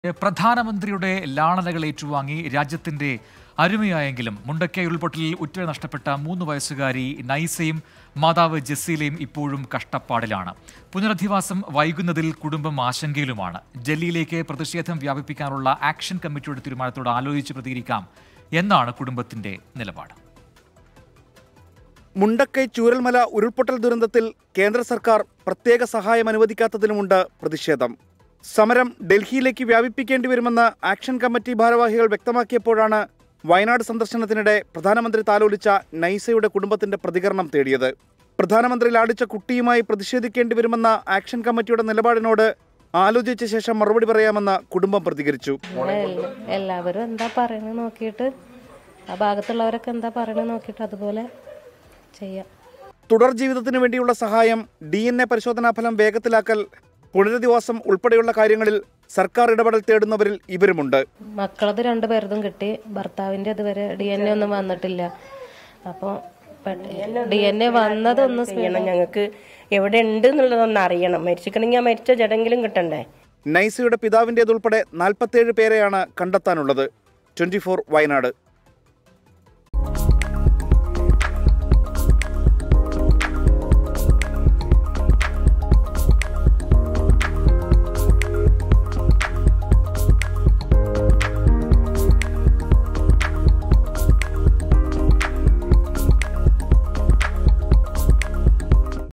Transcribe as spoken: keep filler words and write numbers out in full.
പ്രധാനമന്ത്രിയുടെ ലാളനകൾ ഏറ്റുവാങ്ങി രാജ്യത്തിന്റെ അരുമയായെങ്കിലും മുണ്ടക്കൈ ഉരുൾപൊട്ടലിൽ ഉറ്റ നഷ്ടപ്പെട്ട മൂന്ന് വയസ്സുകാരി നൈസയും മാതാവ് ജസീലയും ഇപ്പോഴും കഷ്ടപ്പാടിലാണ്. പുനരധിവാസം വൈകുന്നതിൽ കുടുംബം ആശങ്കയിലുമാണ്. ഡൽഹിയിലേക്ക് പ്രതിഷേധം വ്യാപിപ്പിക്കാനുള്ള ആക്ഷൻ കമ്മിറ്റിയുടെ തീരുമാനത്തോട് ആലോചിച്ച് പ്രതികരിക്കാം എന്നാണ് കുടുംബത്തിന്റെ നിലപാട്. മുണ്ടക്കൈ ചൂരൽമല ഉരുൾപൊട്ടൽ ദുരന്തത്തിൽ കേന്ദ്ര സർക്കാർ പ്രത്യേക സഹായം അനുവദിക്കാത്തതിനുമുണ്ട് പ്രതിഷേധം. സമരം ഡൽഹിയിലേക്ക് വ്യാപിപ്പിക്കേണ്ടി വരുമെന്ന് ആക്ഷൻ കമ്മിറ്റി ഭാരവാഹികൾ വ്യക്തമാക്കിയപ്പോഴാണ് വയനാട് സന്ദർശനത്തിനിടെ പ്രധാനമന്ത്രി താലോലിച്ച നൈസയുടെ കുടുംബത്തിന്റെ പ്രതികരണം തേടിയത്. പ്രധാനമന്ത്രി ലാളിച്ച കുട്ടിയുമായി പ്രതിഷേധിക്കേണ്ടി വരുമെന്ന ആക്ഷൻ കമ്മിറ്റിയുടെ നിലപാടിനോട് ആലോചിച്ച ശേഷം മറുപടി പറയാമെന്ന് കുടുംബം പ്രതികരിച്ചു. എല്ലാവരും എന്താ പറയണത് നോക്കിയിട്ട് ആ ഭാഗത്തുള്ളവരൊക്കെ എന്താ പറയണത് നോക്കിയിട്ട് അതുപോലെ ചെയ്യാം. തുടർ ജീവിതത്തിന് വേണ്ടിയുള്ള സഹായം, ഡി എൻ എ പരിശോധനാ ഫലം വേഗത്തിലാക്കൽ, പുനരധിവാസം ഉൾപ്പെടെയുള്ള കാര്യങ്ങളിൽ സർക്കാർ ഇടപെടൽ തേടുന്നവരിൽ ഇവരുമുണ്ട്. മക്കളത് രണ്ടുപേരതും കിട്ടി, ഭർത്താവിന്റെ അതുവരെ ഡി എൻ എ ഒന്നും വന്നിട്ടില്ല. അപ്പോൾ ഡി എൻ എ വന്നതൊന്നും ചെയ്യണം, ഞങ്ങൾക്ക് എവിടെ ഉണ്ട് എന്നുള്ളതൊന്നും അറിയണം. മരിച്ചിക്കണമെങ്കിൽ മരിച്ച ജഡെങ്കിലും കിട്ടണ്ടേ. നൈസയുടെ പിതാവിൻ്റേതുൾപ്പെടെ നാൽപ്പത്തേഴ് പേരെയാണ് കണ്ടെത്താനുള്ളത്. Twenty four Wayanad.